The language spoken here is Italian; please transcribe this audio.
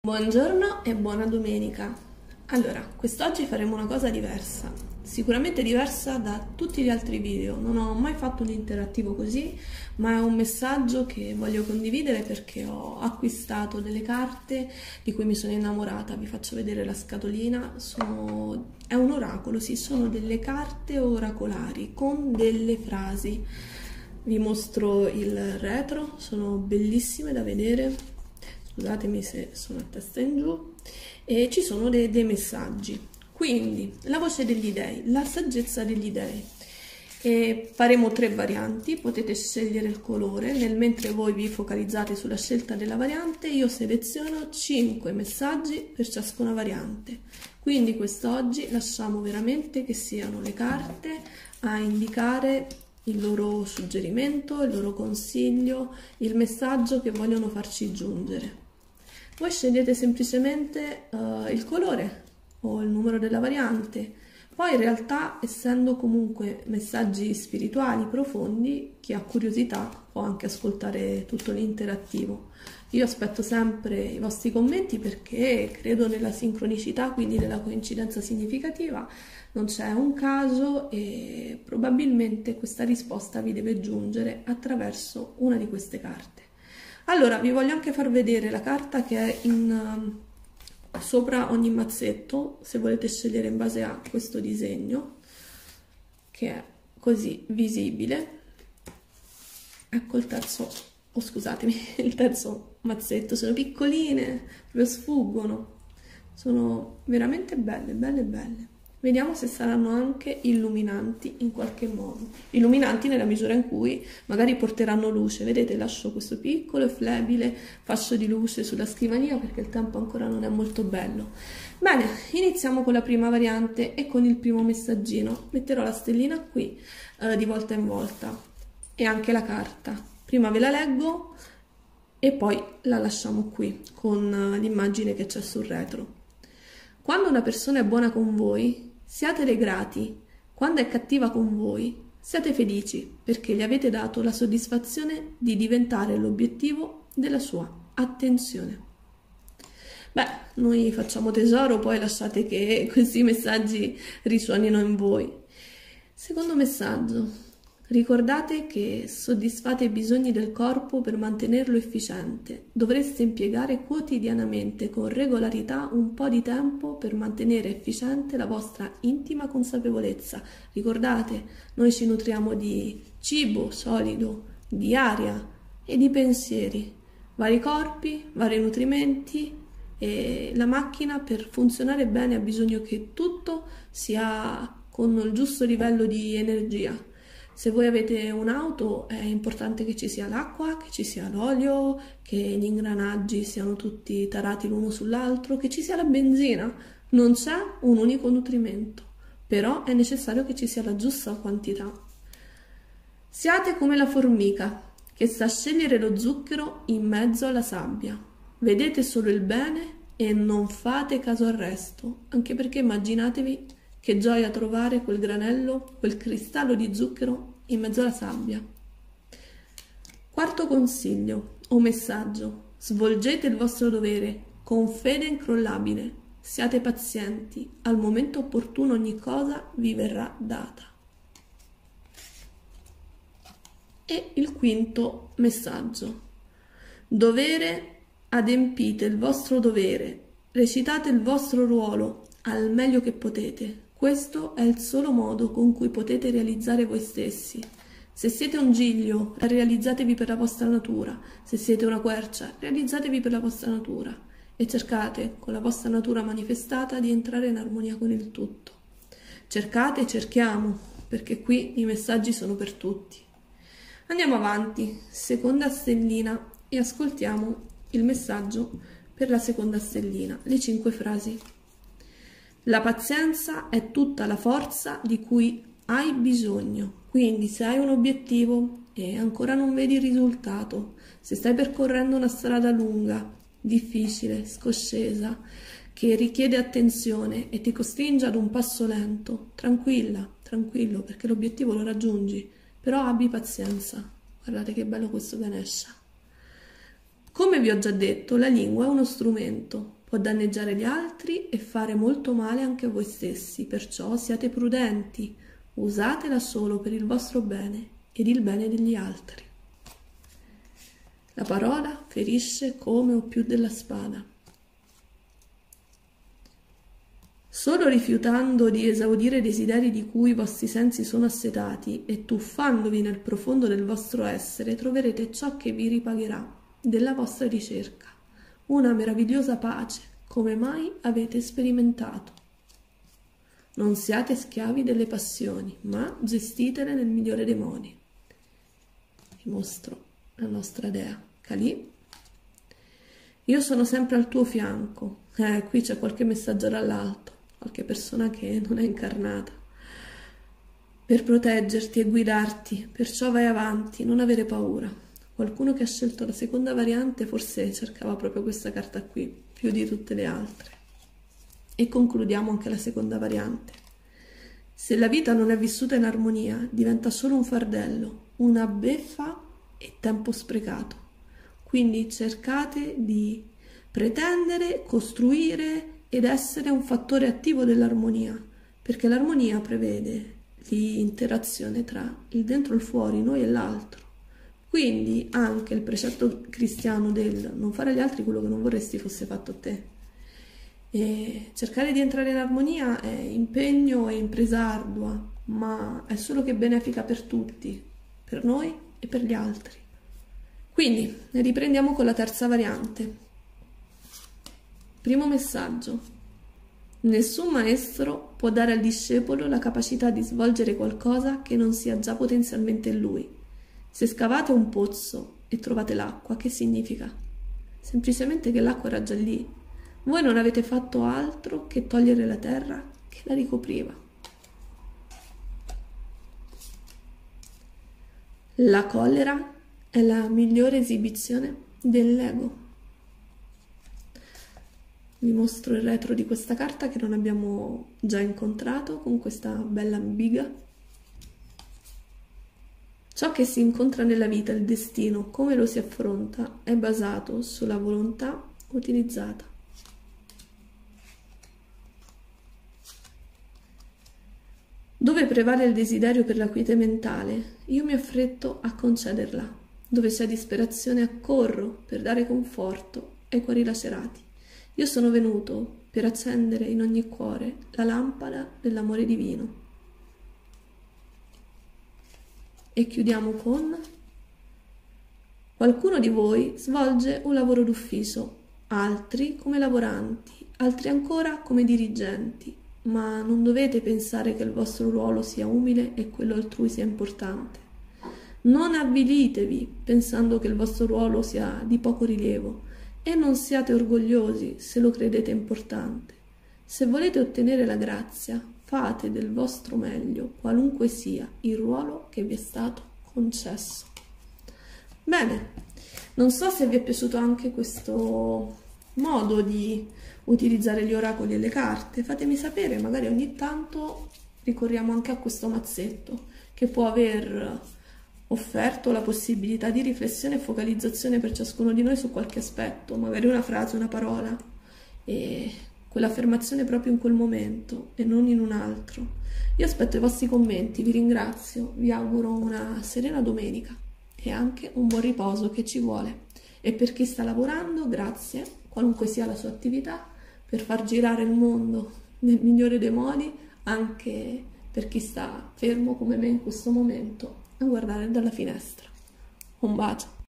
Buongiorno e buona domenica. Allora, quest'oggi faremo una cosa diversa, sicuramente diversa da tutti gli altri video. Non ho mai fatto un interattivo così, ma è un messaggio che voglio condividere perché ho acquistato delle carte di cui mi sono innamorata. Vi faccio vedere la scatolina. È un oracolo, sì, sono delle carte oracolari con delle frasi. Vi mostro il retro, sono bellissime da vedere. Scusatemi se sono a testa in giù, e ci sono dei messaggi. Quindi, la voce degli dei, la saggezza degli dei. E faremo 3 varianti, potete scegliere il colore, mentre voi vi focalizzate sulla scelta della variante, io seleziono 5 messaggi per ciascuna variante. Quindi quest'oggi lasciamo veramente che siano le carte a indicare il loro suggerimento, il loro consiglio, il messaggio che vogliono farci giungere. Voi scegliete semplicemente il colore o il numero della variante. Poi in realtà, essendo comunque messaggi spirituali profondi, chi ha curiosità può anche ascoltare tutto l'interattivo. Io aspetto sempre i vostri commenti perché credo nella sincronicità, quindi nella coincidenza significativa. Non c'è un caso e probabilmente questa risposta vi deve giungere attraverso una di queste carte. Allora, vi voglio anche far vedere la carta che è sopra ogni mazzetto, se volete scegliere in base a questo disegno, che è così visibile. Ecco il terzo, scusatemi, il terzo mazzetto. Sono piccoline, proprio sfuggono. Sono veramente belle, belle, belle. Vediamo se saranno anche illuminanti in qualche modo. Illuminanti nella misura in cui magari porteranno luce. Vedete, lascio questo piccolo e flebile fascio di luce sulla scrivania perché il tempo ancora non è molto bello. Bene, iniziamo con la prima variante e con il primo messaggino. Metterò la stellina qui di volta in volta e anche la carta. Prima ve la leggo e poi la lasciamo qui con l'immagine che c'è sul retro. Quando una persona è buona con voi, siatele grati. Quando è cattiva con voi, siate felici perché gli avete dato la soddisfazione di diventare l'obiettivo della sua attenzione. Beh, noi facciamo tesoro, poi lasciate che questi messaggi risuonino in voi. Secondo messaggio. Ricordate che soddisfate i bisogni del corpo per mantenerlo efficiente. Dovreste impiegare quotidianamente con regolarità un po' di tempo per mantenere efficiente la vostra intima consapevolezza. Ricordate, noi ci nutriamo di cibo solido, di aria e di pensieri. Vari corpi, vari nutrimenti, e la macchina per funzionare bene ha bisogno che tutto sia con il giusto livello di energia. Se voi avete un'auto è importante che ci sia l'acqua, che ci sia l'olio, che gli ingranaggi siano tutti tarati l'uno sull'altro, che ci sia la benzina. Non c'è un unico nutrimento, però è necessario che ci sia la giusta quantità. Siate come la formica che sa scegliere lo zucchero in mezzo alla sabbia. Vedete solo il bene e non fate caso al resto, anche perché immaginatevi che gioia trovare quel granello, quel cristallo di zucchero in mezzo alla sabbia. Quarto consiglio o messaggio. Svolgete il vostro dovere con fede incrollabile. Siate pazienti. Al momento opportuno ogni cosa vi verrà data. E il quinto messaggio. Dovere, adempite il vostro dovere. Recitate il vostro ruolo al meglio che potete. Questo è il solo modo con cui potete realizzare voi stessi. Se siete un giglio, realizzatevi per la vostra natura. Se siete una quercia, realizzatevi per la vostra natura. E cercate, con la vostra natura manifestata, di entrare in armonia con il tutto. Cercate e cerchiamo, perché qui i messaggi sono per tutti. Andiamo avanti, seconda stellina, e ascoltiamo il messaggio per la seconda stellina, le 5 frasi. La pazienza è tutta la forza di cui hai bisogno. Quindi se hai un obiettivo e ancora non vedi il risultato, se stai percorrendo una strada lunga, difficile, scoscesa, che richiede attenzione e ti costringe ad un passo lento, tranquilla, tranquillo, perché l'obiettivo lo raggiungi, però abbi pazienza. Guardate che bello questo Ganesha. Come vi ho già detto, la lingua è uno strumento. può danneggiare gli altri e fare molto male anche a voi stessi, perciò siate prudenti, usatela solo per il vostro bene ed il bene degli altri. La parola ferisce come o più della spada. Solo rifiutando di esaudire i desideri di cui i vostri sensi sono assetati e tuffandovi nel profondo del vostro essere, troverete ciò che vi ripagherà della vostra ricerca, una meravigliosa pace come mai avete sperimentato. Non siate schiavi delle passioni, ma gestitele nel migliore dei modi. Vi mostro la nostra dea, Kali. Io sono sempre al tuo fianco. Qui c'è qualche messaggio dall'alto, qualche persona che non è incarnata, per proteggerti e guidarti, perciò vai avanti, non avere paura. Qualcuno che ha scelto la seconda variante forse cercava proprio questa carta qui, più di tutte le altre. E concludiamo anche la seconda variante. Se la vita non è vissuta in armonia, diventa solo un fardello, una beffa e tempo sprecato. Quindi cercate di pretendere, costruire ed essere un fattore attivo dell'armonia, perché l'armonia prevede l'interazione tra il dentro e il fuori, noi e l'altro. Quindi anche il precetto cristiano del non fare agli altri quello che non vorresti fosse fatto a te. E cercare di entrare in armonia è impegno e impresa ardua, ma è solo che benefica per tutti, per noi e per gli altri. Quindi riprendiamo con la terza variante. Primo messaggio. Nessun maestro può dare al discepolo la capacità di svolgere qualcosa che non sia già potenzialmente in lui. Se scavate un pozzo e trovate l'acqua, che significa? Semplicemente che l'acqua era già lì. Voi non avete fatto altro che togliere la terra che la ricopriva. La collera è la migliore esibizione dell'ego. Vi mostro il retro di questa carta che non abbiamo già incontrato con questa bella biga. Ciò che si incontra nella vita, il destino, come lo si affronta, è basato sulla volontà utilizzata. Dove prevale il desiderio per la quiete mentale, io mi affretto a concederla. Dove c'è disperazione, accorro per dare conforto ai cuori lacerati. Io sono venuto per accendere in ogni cuore la lampada dell'amore divino. E chiudiamo con: qualcuno di voi svolge un lavoro d'ufficio, altri come lavoranti, altri ancora come dirigenti, ma non dovete pensare che il vostro ruolo sia umile e quello altrui sia importante. Non avvilitevi pensando che il vostro ruolo sia di poco rilievo e non siate orgogliosi se lo credete importante. Se volete ottenere la grazia, fate del vostro meglio, qualunque sia il ruolo che vi è stato concesso. Bene, non so se vi è piaciuto anche questo modo di utilizzare gli oracoli e le carte. Fatemi sapere, magari ogni tanto ricorriamo anche a questo mazzetto che può aver offerto la possibilità di riflessione e focalizzazione per ciascuno di noi su qualche aspetto, magari una frase, una parola, e quell'affermazione proprio in quel momento e non in un altro. Io aspetto i vostri commenti, vi ringrazio, vi auguro una serena domenica e anche un buon riposo che ci vuole. E per chi sta lavorando, grazie, qualunque sia la sua attività, per far girare il mondo nel migliore dei modi, anche per chi sta fermo come me in questo momento a guardare dalla finestra. Un bacio.